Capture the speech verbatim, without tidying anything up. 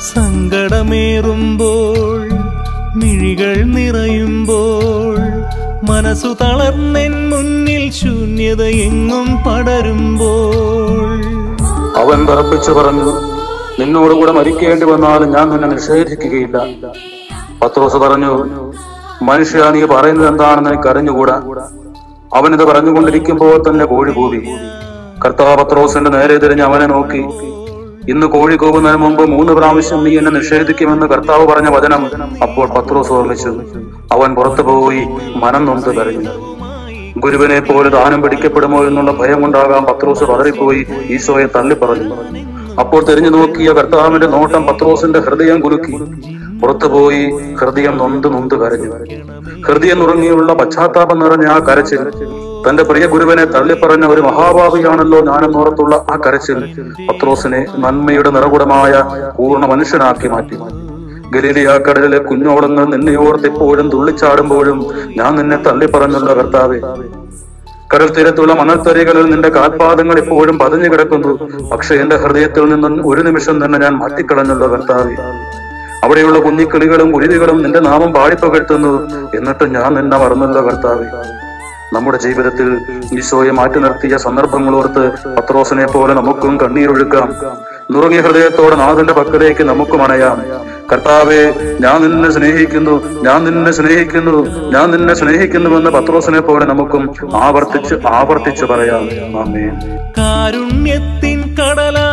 സങ്കടമേറുമ്പോൾ മിഴികൾ നിറയുമ്പോൾ മനസ്സു തളർന്നെൻ മുന്നിൽ ശൂന്യത എങ്ങും പടരുമ്പോൾ അവൻ തറപ്പിച്ചു പറഞ്ഞു, നിന്നോടുകൂടെ മരിക്കേണ്ടി വന്നാലും ഞാൻ നിന്നെ നിഷേധിക്കുകയില്ല. പത്രോസ് പറഞ്ഞു, മനുഷ്യ, നീ പറയുന്നത് എന്താണെന്ന് എനിക്ക് അറിഞ്ഞുകൂടാ. അവനിത് പറഞ്ഞുകൊണ്ടിരിക്കുമ്പോൾ തന്നെ കോഴി കൂവി. കർത്താവ് പത്രോസിന്റെ നേരെ തിരിഞ്ഞ് അവനെ നോക്കി. ഇന്ന് കോഴി കൂവുന്നതിന് മുമ്പ് മൂന്ന് പ്രാവശ്യം നീ എന്നെ നിഷേധിക്കുമെന്ന് കർത്താവ് പറഞ്ഞ വചനം അപ്പോൾ പത്രോസ് ഓർമ്മിച്ചു. അവൻ പുറത്തു പോയി മനം നൊന്ത് കരഞ്ഞു. ഗുരുവിനെ പോലെ ദാനം പിടിക്കപ്പെടുമോ എന്നുള്ള ഭയം കൊണ്ടാകാം പത്രോസ് പതറിപ്പോയി ഈശോയെ തള്ളി പറഞ്ഞു. അപ്പോൾ തിരിഞ്ഞു നോക്കിയ കർത്താവിന്റെ നോട്ടം പത്രോസിന്റെ ഹൃദയം കുലുക്കി. പുറത്തുപോയി ഹൃദയം നൊന്ത് നൊന്ത് കരഞ്ഞു. ഹൃദയം നുറങ്ങിയുള്ള പശ്ചാത്താപം നിറഞ്ഞ ആ കരച്ചിൽ, തന്റെ പ്രിയ ഗുരുവിനെ തള്ളിപ്പറഞ്ഞ ഒരു മഹാഭാവിയാണല്ലോ ഞാനെന്നോർത്തുള്ള ആ കരച്ചിൽ പത്രോസിനെ നന്മയുടെ നിറകുടമായ പൂർണ്ണ മനുഷ്യനാക്കി മാറ്റി. ഗലീലിയ കടലിലെ കുഞ്ഞോളങ്ങൾ നിന്നെയോർത്തിപ്പോഴും തുള്ളിച്ചാടുമ്പോഴും ഞാൻ നിന്നെ തള്ളിപ്പറഞ്ഞുള്ള കർത്താവേ. കടൽ തീരത്തുള്ള മണൽത്തരികളിൽ നിന്റെ കാൽപാദങ്ങൾ ഇപ്പോഴും പതിഞ്ഞു കിടക്കുന്നു. പക്ഷെ എന്റെ ഹൃദയത്തിൽ നിന്നും ഒരു നിമിഷം തന്നെ ഞാൻ മാറ്റിക്കളഞ്ഞുള്ള കർത്താവേ. അവിടെയുള്ള കുഞ്ഞിക്കിളികളും കുരുവികളും നിന്റെ നാമം പാടിപ്പകഴ്ത്തുന്നു. എന്നിട്ട് ഞാൻ നിന്നെ മറന്നുള്ള കർത്താവേ. നമ്മുടെ ജീവിതത്തിൽ ഈശോയെ മാറ്റി നിർത്തിയ സന്ദർഭങ്ങളോർത്ത് പത്രോസിനെ പോലെ നമുക്കും കണ്ണീരൊഴുക്കാം. നുറുങ്ങിയ ഹൃദയത്തോടെ നാഥന്റെ പക്കലേക്ക് നമുക്കും അണയാം. കർത്താവേ, ഞാൻ നിന്നെ സ്നേഹിക്കുന്നു, ഞാൻ നിന്നെ സ്നേഹിക്കുന്നു, ഞാൻ നിന്നെ സ്നേഹിക്കുന്നുവെന്ന് പത്രോസിനെ പോലെ നമുക്കും ആവർത്തിച്ച് ആവർത്തിച്ച് പറയാം. ആമേൻ. കാരുണ്യത്തിൻ കടലാ